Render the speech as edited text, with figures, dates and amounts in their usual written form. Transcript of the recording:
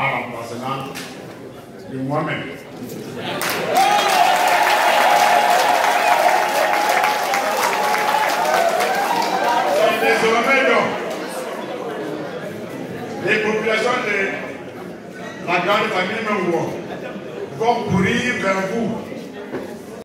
en remplacement de moi-même. Et désormais donc, les populations de la grande famille Mengo vont courir vers vous